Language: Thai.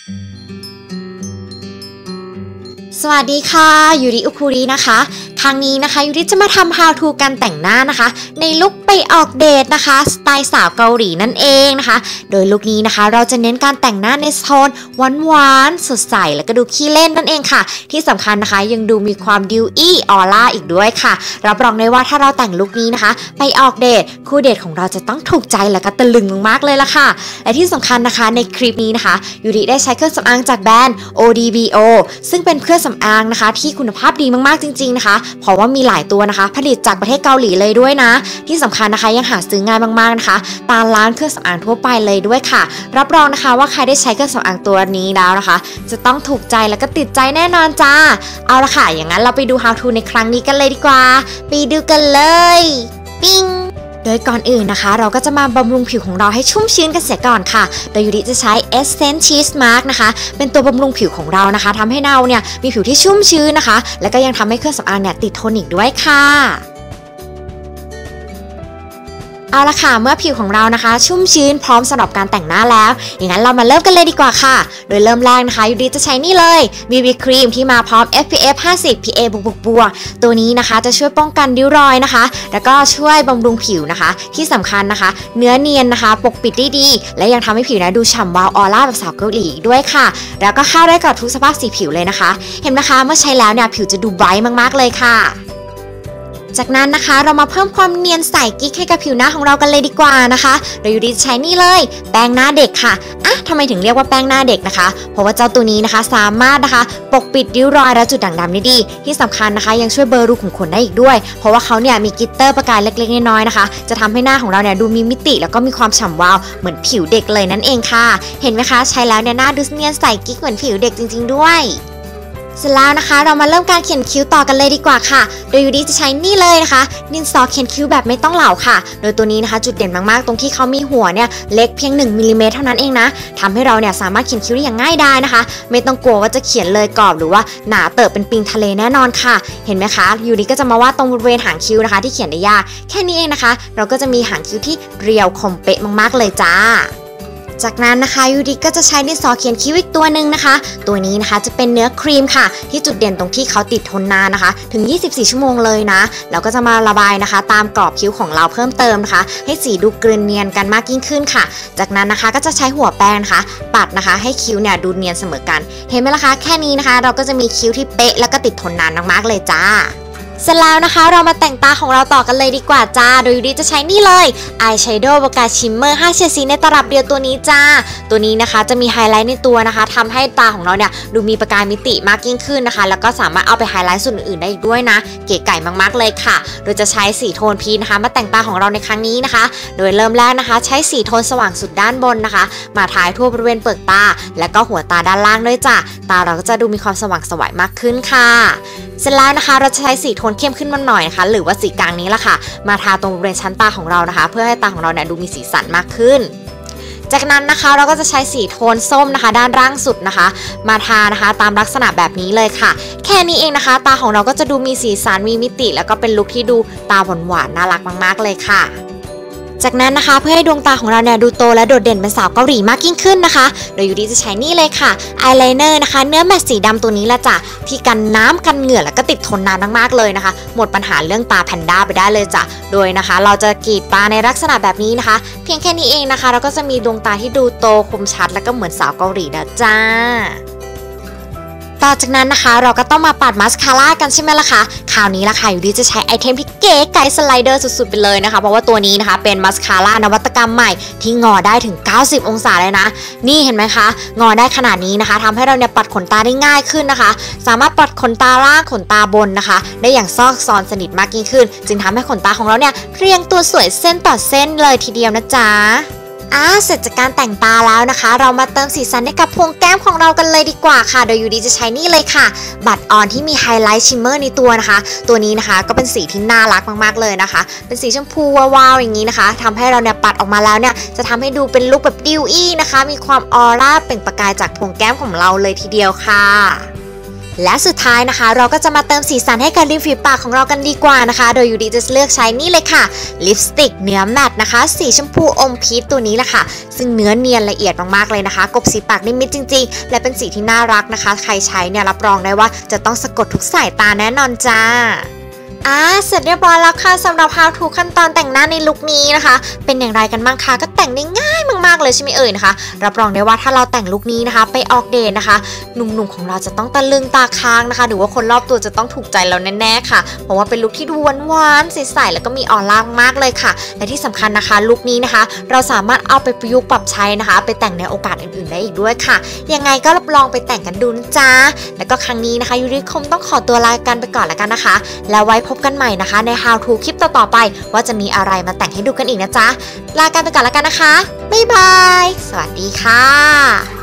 สวัสดีค่ะยูริอุคุรินะคะครั้งนี้นะคะยูริจะมาทำ how to การแต่งหน้านะคะในลุคไปออกเดทนะคะสไตล์สาวเกาหลีนั่นเองนะคะโดยลุคนี้นะคะเราจะเน้นการแต่งหน้าในโทนหวานๆสดใสแล้วก็ดูขี้เล่นนั่นเองค่ะที่สำคัญนะคะยังดูมีความดิวอี้ออร่าอีกด้วยค่ะรับรองได้ว่าถ้าเราแต่งลุคนี้นะคะไปออกเดทคู่เดทของเราจะต้องถูกใจและก็ตะลึงมากๆเลยล่ะค่ะและที่สำคัญนะคะในคลิปนี้นะคะยูริได้ใช้เครื่องสำอางจากแบรนด์ ODBO ซึ่งเป็นเครื่องสำอางนะคะที่คุณภาพดีมากๆจริงๆนะคะเพราะว่ามีหลายตัวนะคะผลิตจากประเทศเกาหลีเลยด้วยนะที่สำคัญนะคะยังหาซื้อง่ายมากๆนะคะตามร้านเครื่องสำอางทั่วไปเลยด้วยค่ะรับรองนะคะว่าใครได้ใช้เครื่องสำอางตัวนี้แล้วนะคะจะต้องถูกใจแล้วก็ติดใจแน่นอนจ้าเอาละค่ะอย่างนั้นเราไปดู how to ในครั้งนี้กันเลยดีกว่าไปดูกันเลยปิ้งโดยก่อนอื่นนะคะเราก็จะมาบำรุงผิวของเราให้ชุ่มชื้นกันเสียก่อนค่ะโดยยูริจะใช้ Essence Cheese Mask นะคะเป็นตัวบำรุงผิวของเรานะคะทำให้เราเนี่ยมีผิวที่ชุ่มชื้นนะคะแล้วก็ยังทำให้เครื่องสำอางเนี่ยติดทนอีกด้วยค่ะเอาละค่ะเมื่อผิวของเรานะคะชุ่มชื้นพร้อมสำหรับการแต่งหน้าแล้วอย่างนั้นเรามาเริ่มกันเลยดีกว่าค่ะโดยเริ่มแรกนะคะยูริจะใช้นี่เลย BB ครีมที่มาพร้อม SPF 50 PA บวกตัวนี้นะคะจะช่วยป้องกันริ้วรอยนะคะแล้วก็ช่วยบำรุงผิวนะคะที่สำคัญนะคะเนื้อเนียนนะคะปกปิดได้ดีและยังทำให้ผิวนะดูฉ่ำวาวออร่าแบบสาวเกาหลีด้วยค่ะแล้วก็เข้าได้กับทุกสภาพสีผิวเลยนะคะเห็นไหมคะเมื่อใช้แล้วเนี่ยผิวจะดูไบรท์มากๆเลยค่ะจากนั้นนะคะเรามาเพิ่มความเนียนใสกิ๊กให้กับผิวหน้าของเรากันเลยดีกว่านะคะโดยยูริใช้นี่เลยแป้งหน้าเด็กค่ะทำไมถึงเรียกว่าแป้งหน้าเด็กนะคะเพราะว่าเจ้าตัวนี้นะคะสามารถนะคะปกปิดริ้วรอยและจุดด่างดำได้ดีที่สำคัญนะคะยังช่วยเบลอรูขุมขนได้อีกด้วยเพราะว่าเขาเนี่ยมีกลิตเตอร์ประกายเล็กๆน้อยๆนะคะจะทำให้หน้าของเราเนี่ยดูมีมิติแล้วก็มีความฉ่ำวาวเหมือนผิวเด็กเลยนั่นเองค่ะเห็นไหมคะใช้แล้วเนี่ยหน้าดูเนียนใสกิ๊กเหมือนผิวเด็กจริงๆด้วยเสร็จแล้วนะคะเรามาเริ่มการเขียนคิ้วต่อกันเลยดีกว่าค่ะโดยยูริจะใช้นี่เลยนะคะดินสอเขียนคิ้วแบบไม่ต้องเหลาค่ะโดยตัวนี้นะคะจุดเด่นมากๆตรงที่เขามีหัวเนี่ยเล็กเพียง1มิลลิเมตรเท่านั้นเองนะทำให้เราเนี่ยสามารถเขียนคิ้วได้อย่างง่ายดายนะคะไม่ต้องกลัวว่าจะเขียนเลยกรอบหรือว่าหนาเติบเป็นปิงทะเลแน่นอนค่ะเห็นไหมคะยูริก็จะมาวาดตรงบริเวณหางคิ้วนะคะที่เขียนได้ยากแค่นี้เองนะคะเราก็จะมีหางคิ้วที่เรียวคมเป๊ะมากๆเลยจ้าจากนั้นนะคะยูริก็จะใช้ดินสอเขียนคิ้วอีกตัวหนึ่งนะคะตัวนี้นะคะจะเป็นเนื้อครีมค่ะที่จุดเด่นตรงที่เขาติดทนนานนะคะถึง24ชั่วโมงเลยนะแล้วก็จะมาระบายนะคะตามกรอบคิ้วของเราเพิ่มเติมนะคะให้สีดูกลืนเนียนกันมากยิ่งขึ้นค่ะจากนั้นนะคะก็จะใช้หัวแป้งนะคะปัดนะคะให้คิ้วเนี่ยดูเนียนเสมอกันเห็นไหมล่ะคะแค่นี้นะคะเราก็จะมีคิ้วที่เป๊ะแล้วก็ติดทนนานมากๆเลยจ้าเสร็จแล้วนะคะเรามาแต่งตาของเราต่อกันเลยดีกว่าจ้าโดยยูริจะใช้นี่เลยอายแชโดว์โบกาชิมเมอร์5เฉดสีในตลับเดียวตัวนี้จ้าตัวนี้นะคะจะมีไฮไลท์ในตัวนะคะทำให้ตาของเราเนี่ยดูมีประกายมิติมากยิ่งขึ้นนะคะแล้วก็สามารถเอาไปไฮไลท์ส่วนอื่นๆได้อีกด้วยนะเก๋ไก่มากๆเลยค่ะโดยจะใช้สีโทนพีชนะคะมาแต่งตาของเราในครั้งนี้นะคะโดยเริ่มแรกนะคะใช้สีโทนสว่างสุดด้านบนนะคะมาทาทั่วบริเวณเปลือกตาและก็หัวตาด้านล่างด้วยจ้ะตาเราก็จะดูมีความสว่างไสวมากขึ้นค่ะเสร็จแล้วนะคะเราจะใช้สีโทนเข้มขึ้นมาหน่อยนะคะหรือว่าสีกลางนี้ละค่ะมาทาตรงบริเวณชั้นตาของเรานะคะเพื่อให้ตาของเราเนี่ยดูมีสีสันมากขึ้นจากนั้นนะคะเราก็จะใช้สีโทนส้มนะคะด้านล่างสุดนะคะมาทานะคะตามลักษณะแบบนี้เลยค่ะแค่นี้เองนะคะตาของเราก็จะดูมีสีสันมีมิติแล้วก็เป็นลุคที่ดูตาหวานๆน่ารักมากๆเลยค่ะจากนั้นนะคะเพื่อให้ดวงตาของเราเนี่ยดูโตและโดดเด่นเป็นสาวเกาหลีมากยิ่งขึ้นนะคะโดยยูริจะใช้นี่เลยค่ะอายไลเนอร์นะคะเนื้อแมตต์สีดำตัวนี้ละจ้ะที่กันน้ำกันเหงื่อแล้วก็ติดทนนานมากๆเลยนะคะหมดปัญหาเรื่องตาแพนด้าไปได้เลยจ้ะโดยนะคะเราจะกรีดตาในลักษณะแบบนี้นะคะเพียงแค่นี้เองนะคะเราก็จะมีดวงตาที่ดูโตคมชัดแล้วก็เหมือนสาวเกาหลีนะจ้าต่อจากนั้นนะคะเราก็ต้องมาปัดมาสคาร่ากันใช่ไหมล่ะคะคราวนี้ล่ะค่ะยูริจะใช้ไอเทมที่เก๋ไก๋สไลเดอร์สุดๆไปเลยนะคะเพราะว่าตัวนี้นะคะเป็นมาสคาร่านวัตกรรมใหม่ที่งอได้ถึง90องศาเลยนะนี่เห็นไหมคะงอได้ขนาดนี้นะคะทำให้เราเนี่ยปัดขนตาได้ง่ายขึ้นนะคะสามารถปัดขนตาล่างขนตาบนนะคะได้อย่างซอกซอนสนิทมากยิ่งขึ้นจึงทำให้ขนตาของเราเนี่ยเรียงตัวสวยเส้นต่อเส้นเลยทีเดียวนะจ๊ะเสร็จจากการแต่งตาแล้วนะคะเรามาเติมสีสันให้กับพวงแก้มของเรากันเลยดีกว่าค่ะโดยยูริจะใช้นี่เลยค่ะบัตรออนที่มีไฮไลท์ชิมเมอร์ในตัวนะคะตัวนี้นะคะก็เป็นสีที่น่ารักมากๆเลยนะคะเป็นสีชมพูวาวๆอย่างนี้นะคะทำให้เราเนี่ยปัดออกมาแล้วเนี่ยจะทำให้ดูเป็นลุคแบบดิวอี้นะคะมีความออร่าเปล่งประกายจากพวงแก้มของเราเลยทีเดียวค่ะและสุดท้ายนะคะเราก็จะมาเติมสีสันให้กับริมฝีปากของเรากันดีกว่านะคะโดยยูดีจะเลือกใช้นี่เลยค่ะลิปสติกเนื้อแมตต์นะคะสีชมพูอมพีชตัวนี้แหละค่ะซึ่งเนื้อเนียนละเอียดมากๆเลยนะคะกบสีปากได้มิดจริงๆและเป็นสีที่น่ารักนะคะใครใช้เนี่ยรับรองได้ว่าจะต้องสะกดทุกสายตาแน่นอนจ้าเสร็จเรียบร้อยแล้วค่ะสำหรับ How to ขั้นตอนแต่งหน้าในลุคนี้นะคะเป็นอย่างไรกันบ้างคะก็แต่งได้ง่ายมากๆเลยใช่ไหมเอ่ยนะคะรับรองได้ว่าถ้าเราแต่งลุคนี้นะคะไปออกเดทนะคะหนุ่มๆของเราจะต้องตะลึงตาค้างนะคะหรือว่าคนรอบตัวจะต้องถูกใจเราแน่ๆค่ะเพราะว่าเป็นลุคที่ดูหวานๆใสๆแล้วก็มีออร่ามากเลยค่ะและที่สำคัญนะคะลุคนี้นะคะเราสามารถเอาไปประยุกต์ปรับใช้นะคะไปแต่งในโอกาสอื่นๆได้อีกด้วยค่ะยังไงก็รับรองไปแต่งกันดูนะจ๊ะแล้วก็ครั้งนี้นะคะยูริคงต้องขอตัวลากันไปก่อนแล้วกันนะคะแล้วไว้พบกันใหม่นะคะใน How to คลิปต่อๆไปว่าจะมีอะไรมาแต่งให้ดูกันอีกนะจ๊ะลากันไปก่อนแล้วกันนะคะบ๊ายบายสวัสดีค่ะ